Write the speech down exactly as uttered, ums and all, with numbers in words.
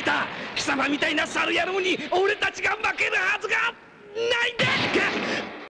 いた。貴様みたいな猿野郎に俺たちが負けるはずがないんだ。